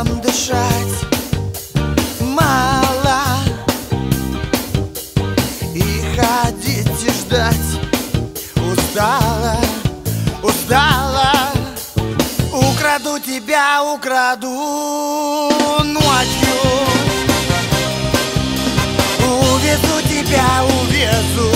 нам дышать мало, и ходить и ждать устала, устала. Украду тебя, украду ночью, увезу тебя, увезу